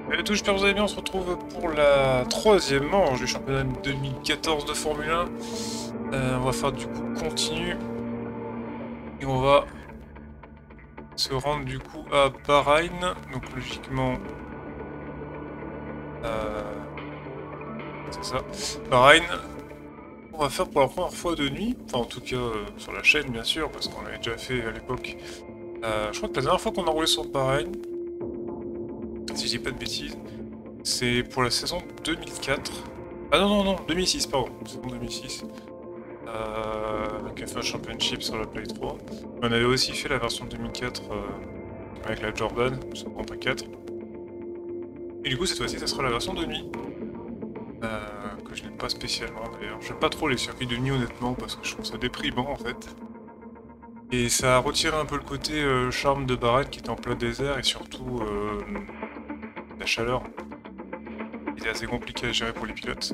Salut à tous, j'espère que vous allez bien, on se retrouve pour la troisième manche du championnat 2014 de Formule 1. On va faire du coup continu. Et on va se rendre du coup à Bahreïn. Donc logiquement... c'est ça. Bahreïn, on va faire pour la première fois de nuit. Enfin en tout cas sur la chaîne bien sûr, parce qu'on l'avait déjà fait à l'époque. Je crois que la dernière fois qu'on a roulé sur Bahreïn, si je dis pas de bêtises, c'est pour la saison 2004. Ah non, non, non, 2006, pardon. Saison 2006. Avec F1 Championship sur la Play 3. On avait aussi fait la version 2004 avec la Jordan sur Grand Prix 4. Et du coup, cette fois-ci, ça sera la version de nuit. Que je n'aime pas spécialement d'ailleurs. J'aime pas trop les circuits de nuit honnêtement parce que je trouve ça déprimant en fait. Et ça a retiré un peu le côté charme de Bahreïn qui était en plein désert et surtout la chaleur. Il est assez compliqué à gérer pour les pilotes.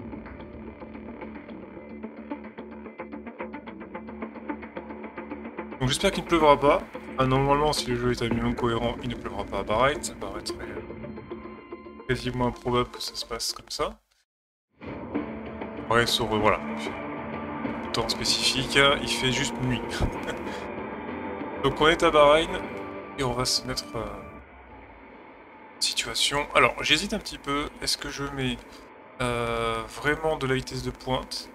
Donc j'espère qu'il ne pleuvra pas. Normalement, si le jeu est un minimum cohérent, il ne pleuvra pas à Bahreïn. Ça paraîtrait quasiment improbable que ça se passe comme ça. Ouais, sur voilà. Le temps spécifique, il fait juste nuit. Donc on est à Bahreïn et on va se mettre situation. Alors j'hésite un petit peu. Est-ce que je mets vraiment de la vitesse de pointe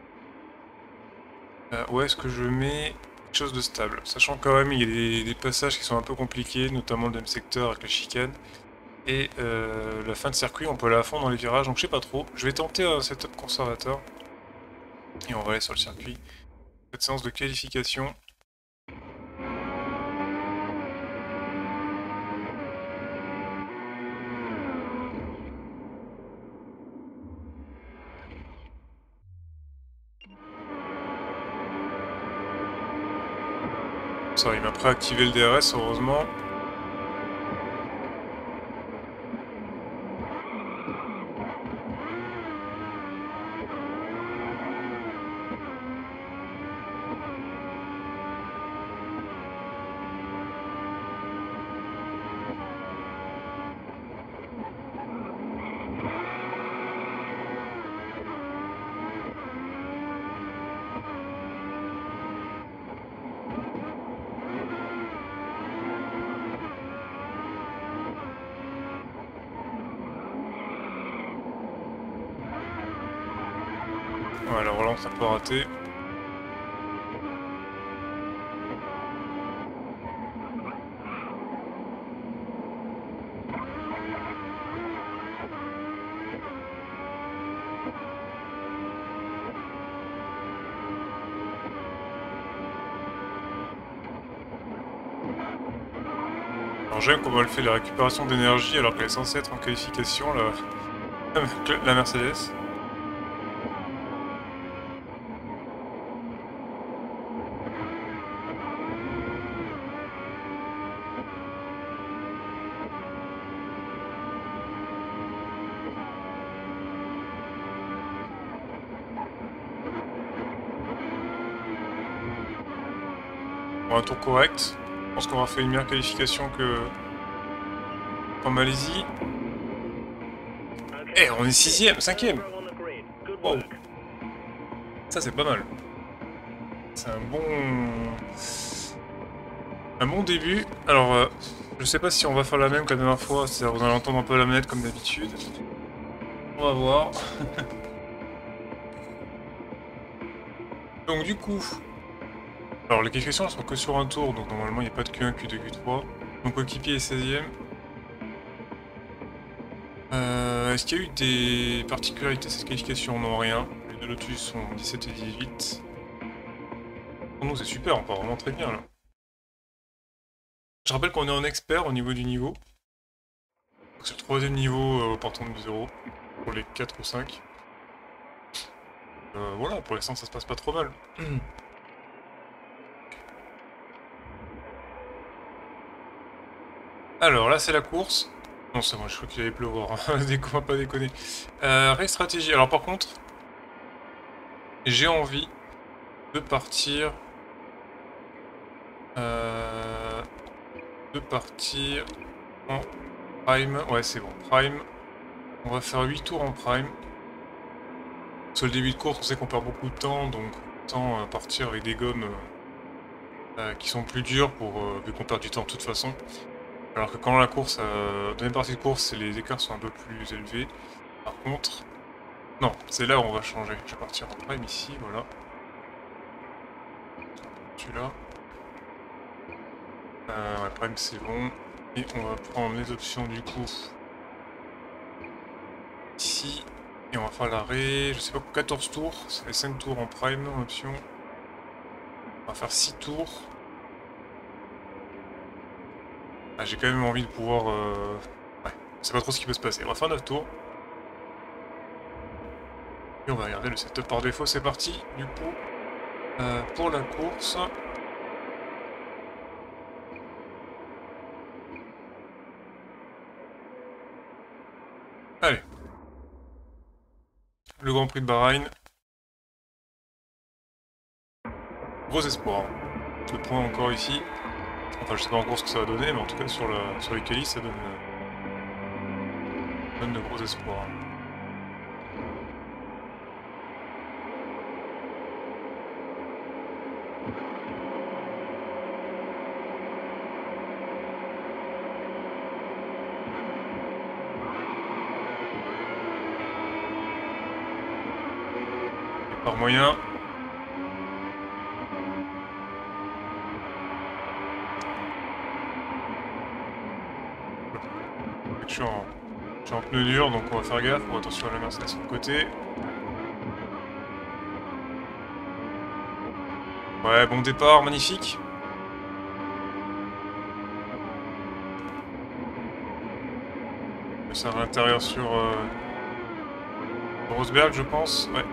ou est-ce que je mets quelque chose de stable? Sachant quand même il y a des passages qui sont un peu compliqués, notamment le deuxième secteur avec la chicane. Et la fin de circuit, on peut aller à fond dans les virages, donc je sais pas trop. Je vais tenter un setup conservateur. Et on va aller sur le circuit. Cette séance de qualification. Ça, il m'a préactivé le DRS, heureusement. Ouais, la relance a pas raté. Alors j'aime comment elle fait la récupération d'énergie alors qu'elle est censée être en qualification, la Mercedes. Bon, un tour correct. Je pense qu'on aura fait une meilleure qualification qu'en Malaisie. Eh, on est 6ème, 5ème. Wow. Ça c'est pas mal. C'est un bon début. Alors, je sais pas si on va faire la même que la dernière fois, c'est-à-dire vous allez entendre un peu la manette comme d'habitude. On va voir. Donc du coup, alors les qualifications elles sont que sur un tour, donc normalement il n'y a pas de Q1, Q2, Q3. Mon coéquipier est 16ème. Est-ce qu'il y a eu des particularités de cette qualification? Non, rien. Les deux Lotus sont 17 et 18. Pour nous c'est super, on part vraiment très bien là. Je rappelle qu'on est en expert au niveau du niveau. C'est le troisième niveau partant de 0 pour les 4 ou 5. Voilà, pour l'instant ça se passe pas trop mal. Alors là c'est la course. Non c'est moi je crois qu'il allait pleuvoir, on va pas déconner. Race stratégie, alors par contre, j'ai envie de partir... de partir en Prime, ouais c'est bon, Prime. On va faire 8 tours en Prime. Sur le début de course, on sait qu'on perd beaucoup de temps, donc autant partir avec des gommes qui sont plus dures pour, vu qu'on perd du temps de toute façon. Alors que quand la course, deuxième partie de course, les écarts sont un peu plus élevés. Par contre, non, c'est là où on va changer. Je vais partir en Prime ici, voilà. Celui-là. Ouais, Prime c'est bon. Et on va prendre les options du coup. Ici. Et on va faire l'arrêt, je sais pas, 14 tours. Ça fait 5 tours en Prime en option. On va faire 6 tours. Ah, j'ai quand même envie de pouvoir... Ouais, je sais pas trop ce qui peut se passer. On va faire 9 tours. Et on va regarder le setup par défaut, c'est parti. Du coup, pour la course... Allez. Le Grand Prix de Bahreïn. Gros espoir. Le point encore ici. Enfin, je sais pas encore ce que ça va donner, mais en tout cas sur les qualis, ça donne de gros espoirs. Et par moyen. Je suis en pneu dur, donc on va faire gaffe. Bon, attention à la Mercedes sur le côté. Ouais, bon départ, magnifique. Ça à l'intérieur sur Rosberg, je pense. Ouais.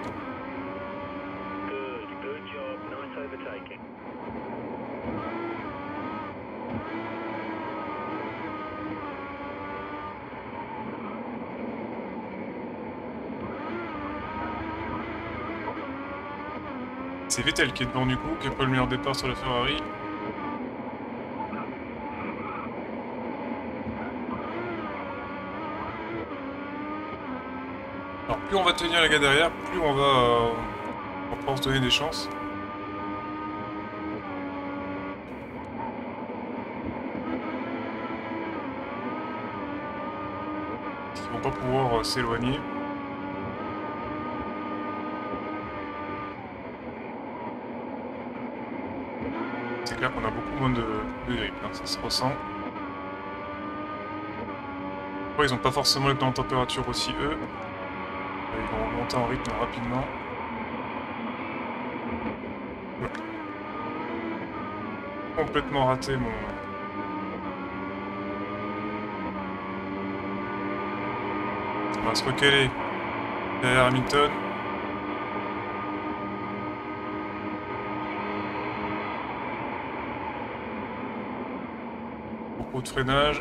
C'est Vettel qui est devant du coup, qui a pas le meilleur départ sur la Ferrari. Alors plus on va tenir les gars derrière, plus on va pouvoir se donner des chances. Ils vont pas pouvoir s'éloigner. C'est clair qu'on a beaucoup moins de grip, hein, ça se ressent. Après, ils ont pas forcément les plans de température aussi eux. Ils vont monter en rythme rapidement. Ouais. Complètement raté mon... On va se recaler derrière Hamilton. Beaucoup de freinage.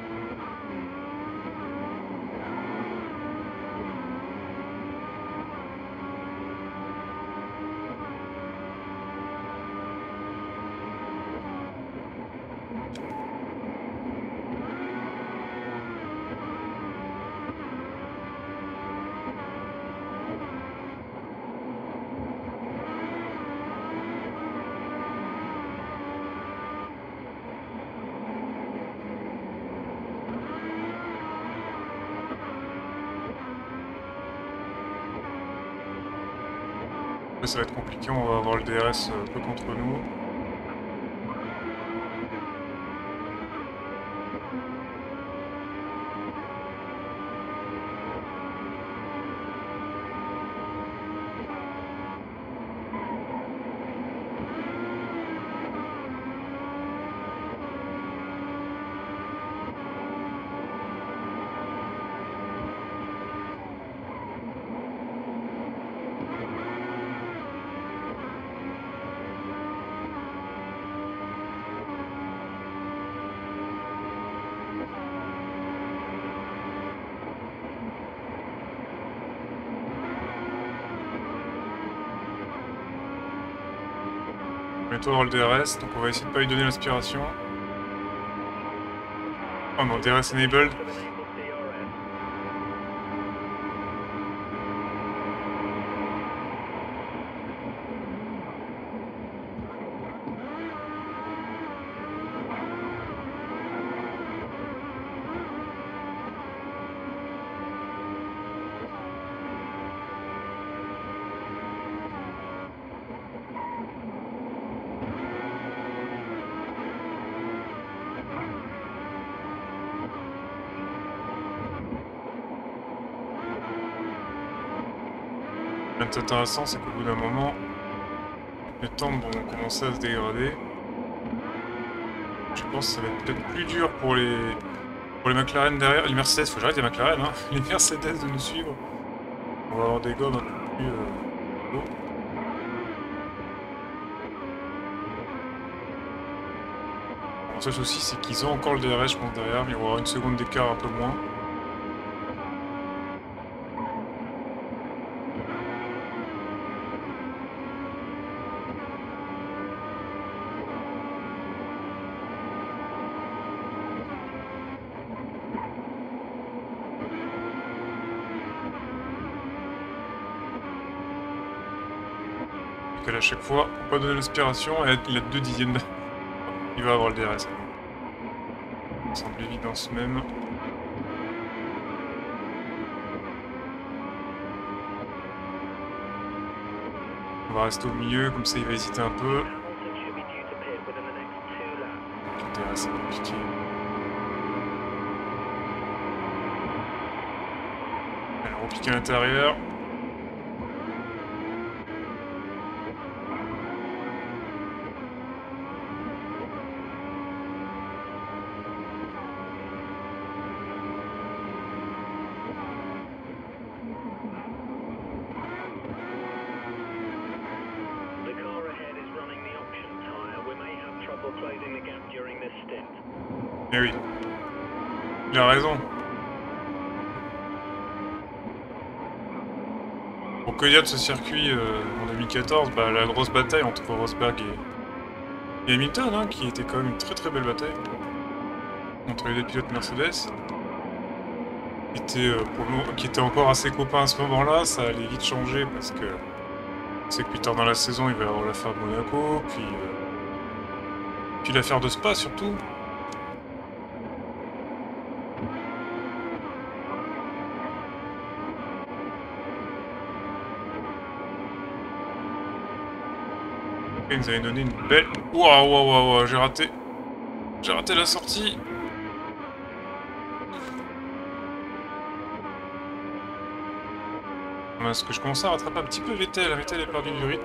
Ça va être compliqué, on va avoir le DRS un peu contre nous. Bientôt avoir le DRS, donc on va essayer de pas lui donner l'inspiration. Oh non, DRS enabled. Ce qui est intéressant, c'est qu'au bout d'un moment, les temps vont commencer à se dégrader. Je pense que ça va être peut-être plus dur pour les McLaren derrière. Les Mercedes, faut que j'arrête les McLaren, hein. Les Mercedes de nous suivre. On va avoir des gommes un peu plus hauts. Le seul souci, c'est qu'ils ont encore le DRS, je pense, derrière, mais il va y avoir une seconde d'écart un peu moins. À chaque fois, faut pas donner l'inspiration, et il a 2 dixièmes. Il va avoir le DRS. Ça semble évidence même. On va rester au milieu, comme ça il va hésiter un peu. Le DRS c'est compliqué. Alors on pique à l'intérieur. Mais oui, il a raison. Pour que dire de ce circuit en 2014, bah, la grosse bataille entre Rosberg et Hamilton, hein, qui était quand même une très belle bataille entre les deux pilotes Mercedes, qui étaient encore assez copains à ce moment-là. Ça allait vite changer parce que c'est que plus tard dans la saison, il va y avoir l'affaire de Monaco, puis l'affaire de Spa surtout. Il nous avait donné une belle... Waouh, j'ai raté. J'ai raté la sortie. Parce que je commençais à rattraper un petit peu Vettel. Vettel est perdu du rythme.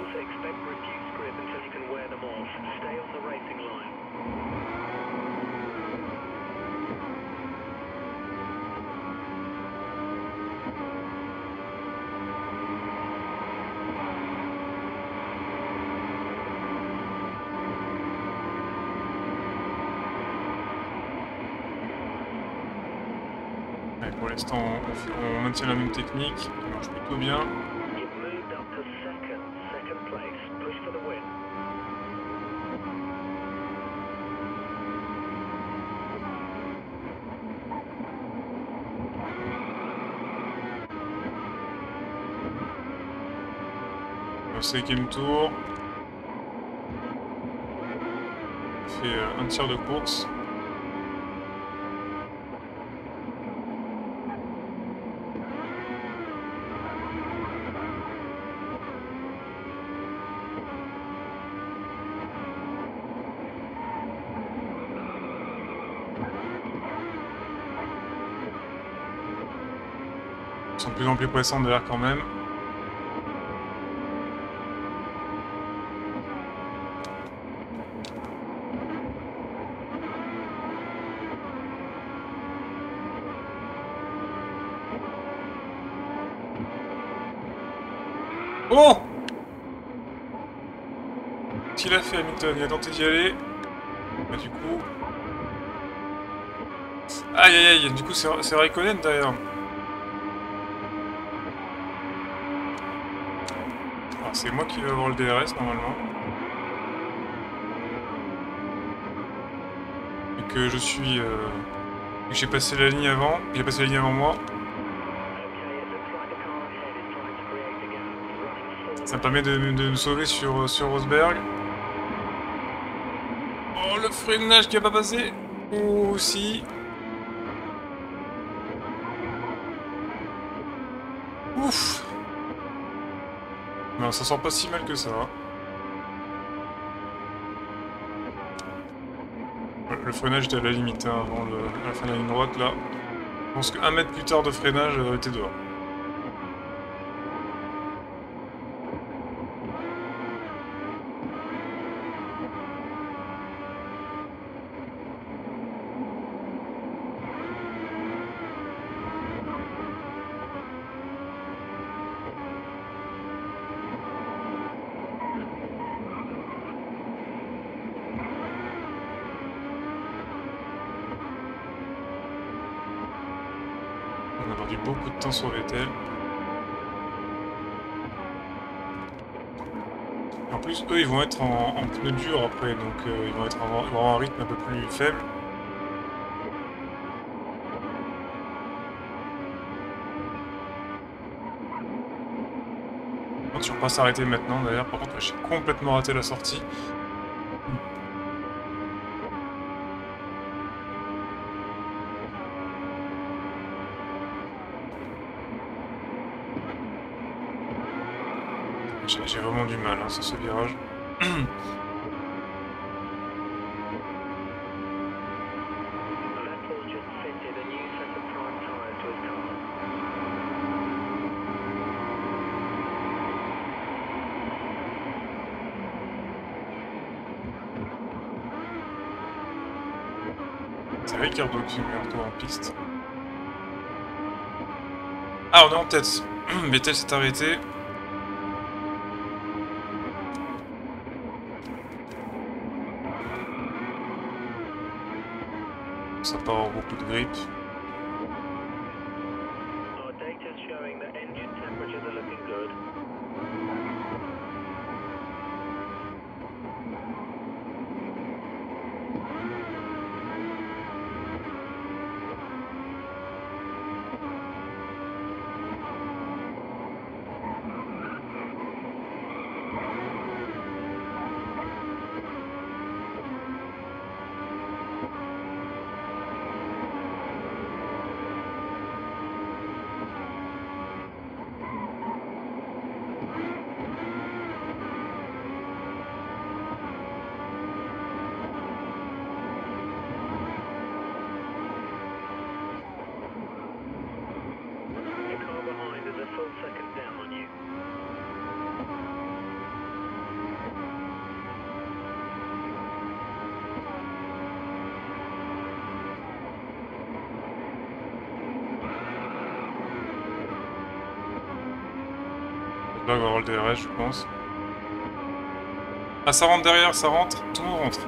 Pour l'instant, on maintient la même technique, qui marche plutôt bien. Au 5e tour, on fait un tiers de course. Ils sont de plus en plus pressants derrière quand même. Oh! Qu'il a fait Hamilton, il a tenté d'y aller. Bah, du coup... Aïe, du coup c'est Raikkonen derrière. Alors c'est moi qui vais avoir le DRS normalement. Et que je suis J'ai passé la ligne avant, il a passé la ligne avant moi. Ça me permet de me sauver sur Rosberg. Oh, le freinage qui a pas passé. Oh, si. Ouf. Mais on s'en sort pas si mal que ça. Le freinage était à la limite hein, avant la fin de la ligne droite là. Je pense qu'un mètre plus tard de freinage, elle aurait été dehors. On a perdu beaucoup de temps sur Vettel. En plus, eux, ils vont être en pneus durs après, donc ils vont avoir un rythme un peu plus faible. Je ne vais pas s'arrêter maintenant d'ailleurs, par contre j'ai complètement raté la sortie. J'ai vraiment du mal hein, sur ce virage. C'est Ricardo qui met un retour en piste. Ah, on est en tête. Vettel s'est arrêté. Ça part avoir beaucoup de grippe. Là, on va avoir le DRS, je pense. Ah, ça rentre derrière, ça rentre. Tout le monde rentre.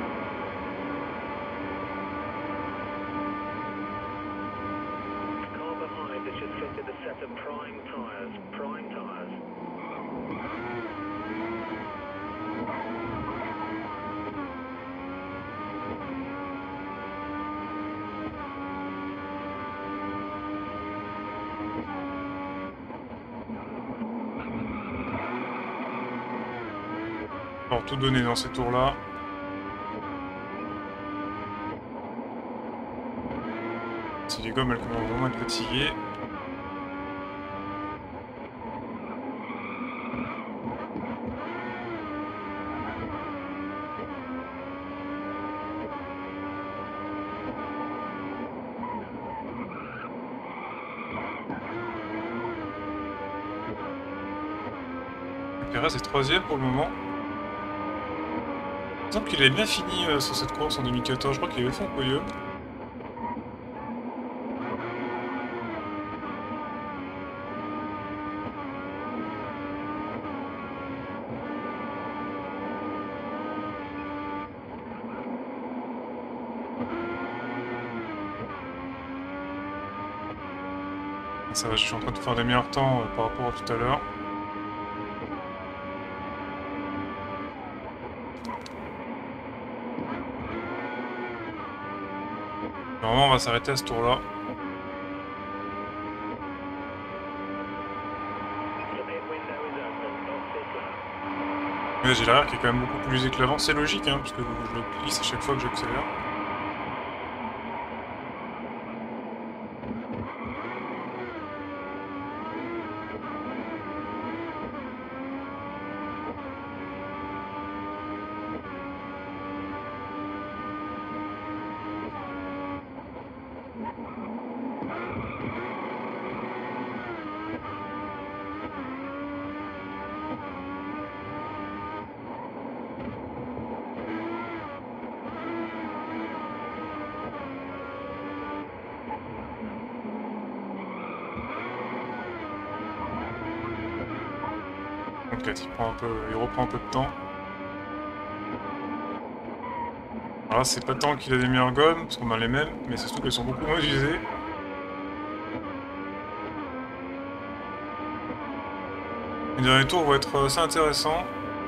Alors, tout donner dans ces tours-là. Si les gommes, elles commencent vraiment à être fatiguées. Perez est troisième pour le moment. Il me semble qu'il avait bien fini sur cette course en 2014. Je crois qu'il avait fait un podium. Ça va, je suis en train de faire des meilleurs temps par rapport à tout à l'heure. Normalement, on va s'arrêter à ce tour-là. J'ai l'arrière qui est quand même beaucoup plus usé que l'avant. C'est logique, hein, parce que je le glisse à chaque fois que j'accélère. Donc là, il reprend un peu de temps. Alors là, c'est pas tant qu'il a des meilleures gommes, parce qu'on a les mêmes, mais c'est surtout qu'elles sont beaucoup moins usées. Les derniers tours vont être assez intéressants.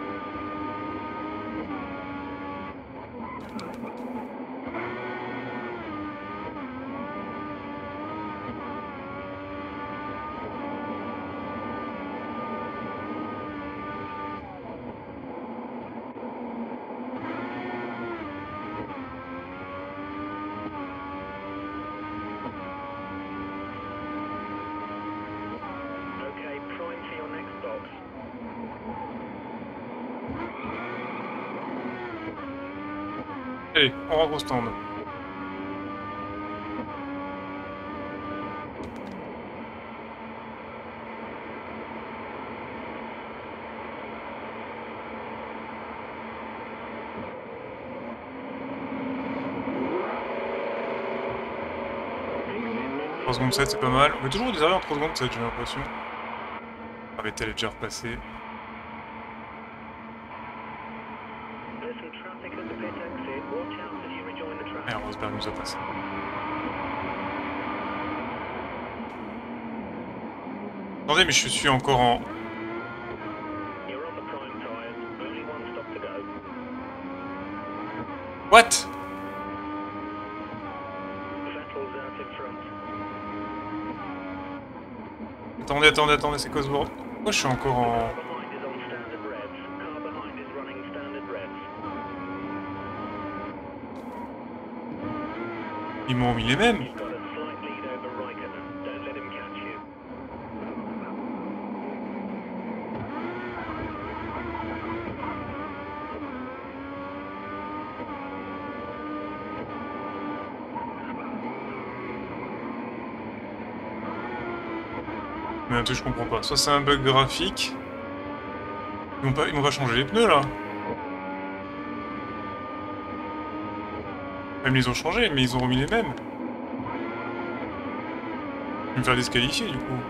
Allez, on rentre au stand. « 3 secondes 7, c'est pas mal. On fait toujours des arrêts en 3 secondes 7, j'ai l'impression. Ah, Vettel est déjà repassé. Et Rosberg nous a passé. Attendez, mais je suis encore en... What? Attendez, c'est quoi ce bordel? Pourquoi je suis encore en... Ils m'ont mis les mêmes. Mais un truc je comprends pas. Soit c'est un bug graphique. Ils m'ont pas changé les pneus là. Même ils ont changé, mais ils ont remis les mêmes. Ils vont me faire disqualifier du coup.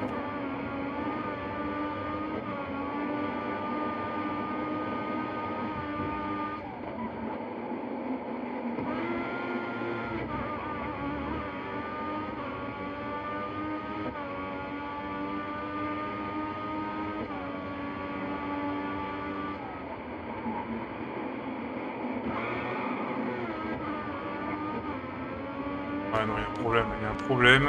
Ouais, non, il y a un problème, il y a un problème.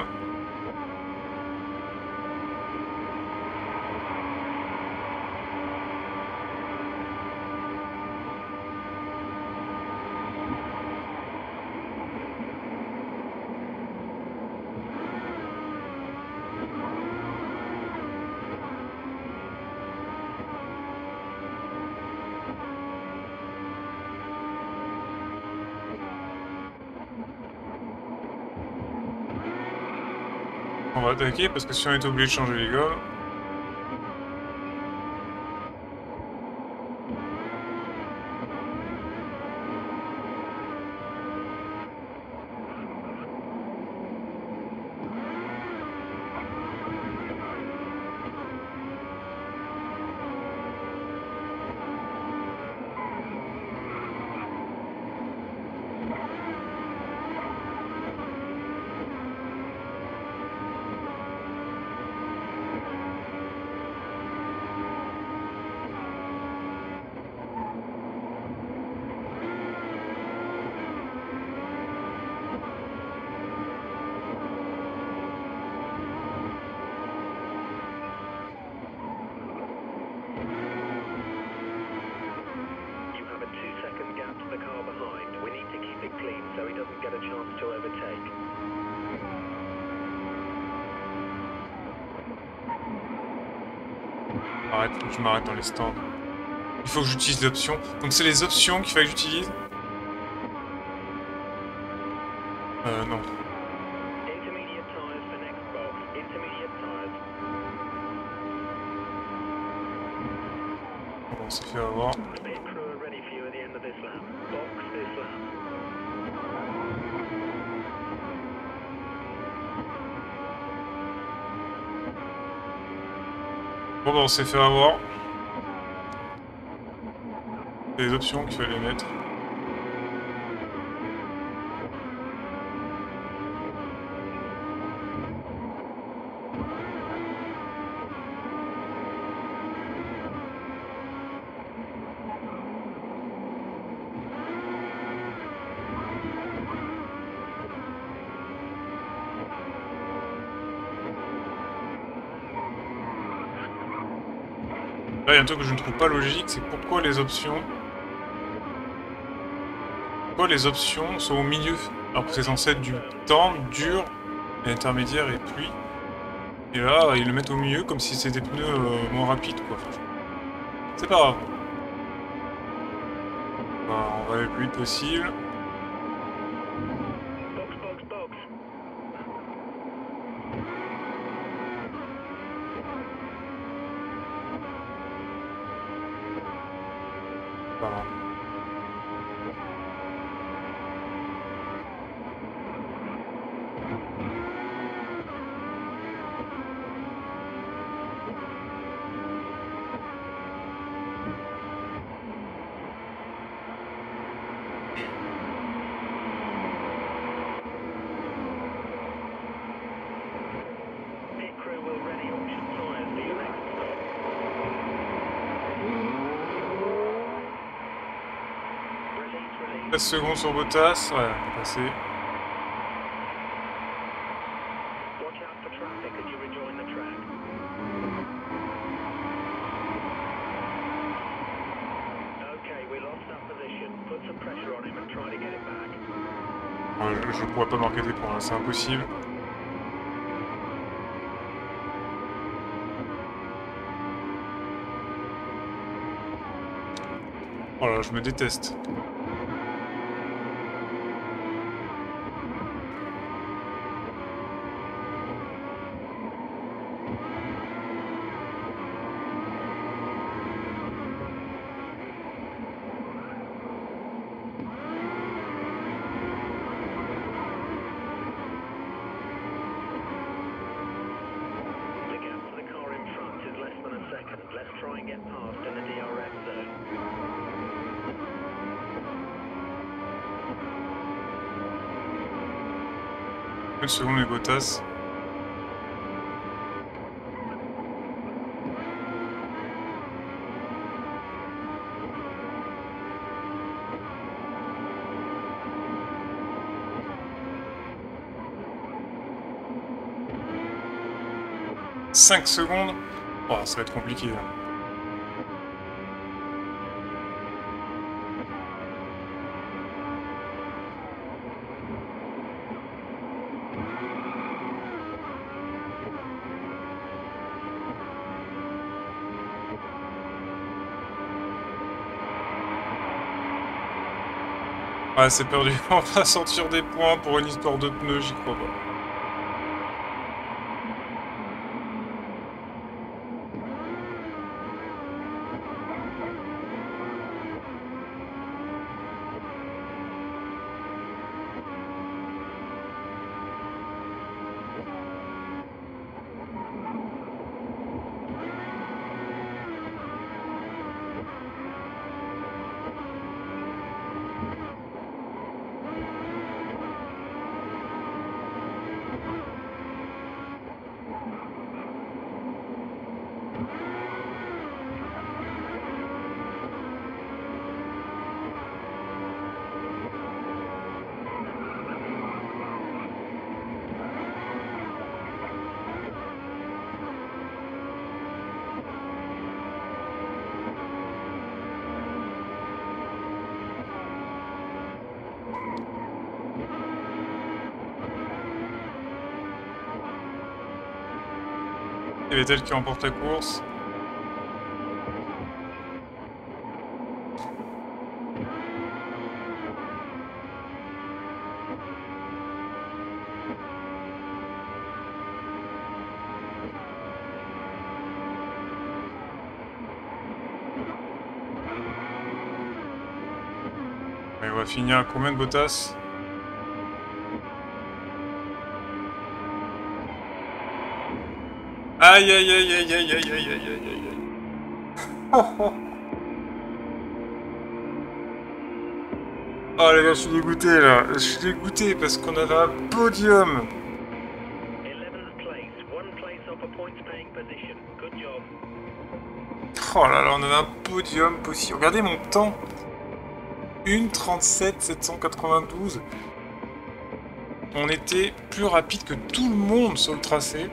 On va attaquer parce que si on est obligé de changer les gars... Arrête, faut que je m'arrête dans les stands. Il faut que j'utilise les options. Donc c'est les options qu'il fallait que j'utilise? Non. Bon, on s'est fait avoir. Bon bah on s'est fait avoir. C'est les options qu'il fallait mettre. Là, il y a un truc que je ne trouve pas logique, c'est pourquoi les options... Pourquoi les options sont au milieu? Alors que c'est censé être du temps, dur, intermédiaire et pluie. Et là, ils le mettent au milieu comme si c'était des pneus moins rapides, quoi. C'est pas grave. On va aller le plus vite possible. Pas grave. « 13 secondes sur Bottas, ouais, on est passé. Ouais, je pourrais pas marquer des points, là, c'est impossible. Oh là, je me déteste. Une seconde les Bottas. « 5 secondes. Oh, ça va être compliqué là. Ah, c'est perdu. On va sortir des points pour une histoire de pneus, j'y crois pas. Et Vettel qui remporte la course. Et on va finir à combien de Bottas? Aïe aïe aïe aïe aïe aïe aïe aïe aïe aïe aïe. Oh les gars, je suis dégoûté là. Je suis dégoûté parce qu'on avait un podium. Oh là là, on avait un podium possible. Regardez mon temps. 1:37 792. On était plus rapide que tout le monde sur le tracé.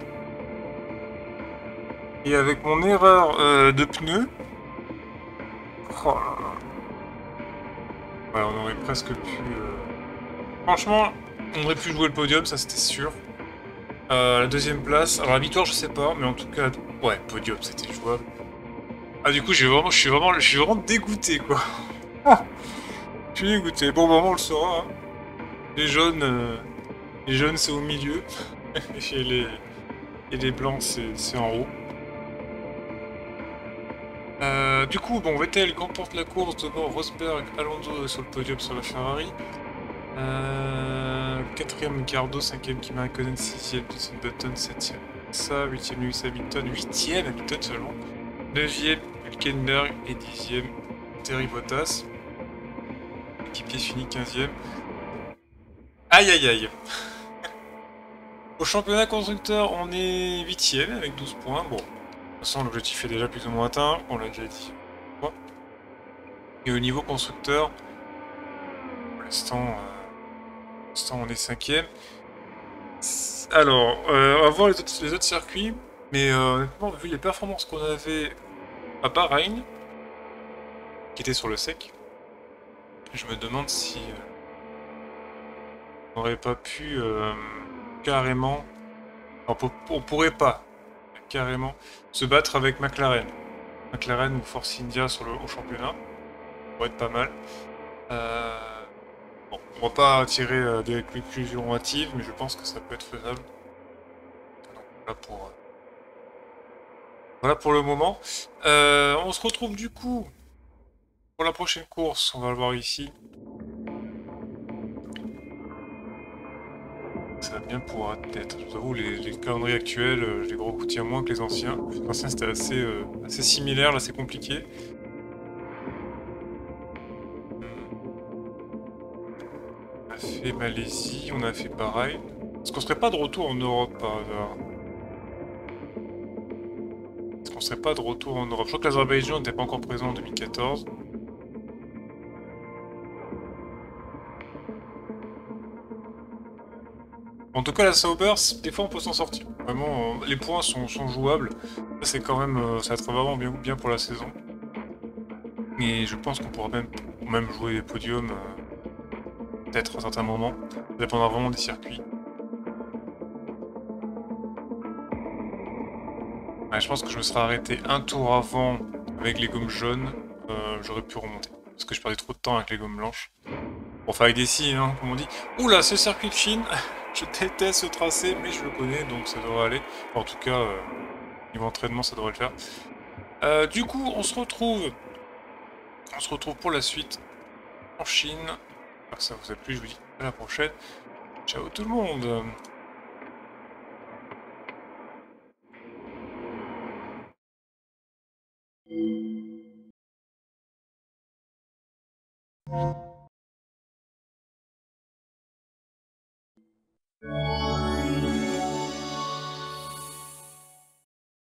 Et avec mon erreur de pneu. Oh là là. Ouais, on aurait presque pu... Franchement, on aurait pu jouer le podium, ça c'était sûr. La deuxième place, alors la victoire je sais pas, mais en tout cas, ouais, podium c'était jouable. Ah du coup je suis vraiment dégoûté quoi. Je suis dégoûté. Bon bah on le saura. Hein. Les jaunes, les jaunes c'est au milieu et les blancs c'est en haut. Du coup, bon, Vettel remporte la course devant Rosberg, Alonso sur le podium sur la Ferrari. Quatrième Ricardo, cinquième Kimi Raikkonen, sixième Jenson Button, septième Massa, huitième Lewis Hamilton, huitième Hamilton seulement, neuvième Hülkenberg et dixième Terry Bottas. L'équipier finit 15e. Aïe aïe aïe. Au championnat constructeur, on est huitième avec 12 points. Bon, de toute façon l'objectif est déjà plus ou moins atteint, on l'a déjà dit. Et au niveau constructeur, pour l'instant, on est cinquième. Alors, on va voir les autres circuits, mais honnêtement, vu les performances qu'on avait à Bahreïn, qui était sur le sec, je me demande si on n'aurait pas pu carrément... On pourrait pas carrément se battre avec McLaren. McLaren ou Force India au championnat, ça pourrait être pas mal. Bon, on va pas tirer des conclusions hâtives, mais je pense que ça peut être faisable. Donc, voilà pour le moment. On se retrouve du coup pour la prochaine course. On va le voir ici. Ça va bien pouvoir être. Je vous avoue, les calendriers actuels, je les retiens moins que les anciens. Les anciens c'était assez similaire, là c'est compliqué. On a fait Malaisie, on a fait pareil. Est-ce qu'on serait pas de retour en Europe par hasard? Est-ce qu'on serait pas de retour en Europe? Je crois que l'Azerbaïdjan n'était pas encore présent en 2014. En tout cas, la Sauber, des fois on peut s'en sortir. Vraiment, les points sont jouables. Ça, c'est quand même, ça va être vraiment bien pour la saison. Et je pense qu'on pourra même jouer les podiums, peut-être à certains moments. Ça dépendra vraiment des circuits. Ouais, je pense que je me serais arrêté un tour avant avec les gommes jaunes. J'aurais pu remonter. Parce que je perdais trop de temps avec les gommes blanches. Bon, enfin avec des signes, hein, comme on dit. Oula, ce circuit de Chine, je déteste ce tracé, mais je le connais, donc ça devrait aller. Enfin, en tout cas, niveau entraînement, ça devrait le faire. Du coup, on se retrouve pour la suite en Chine. J'espère que ça vous a plu, je vous dis à la prochaine. Ciao tout le monde!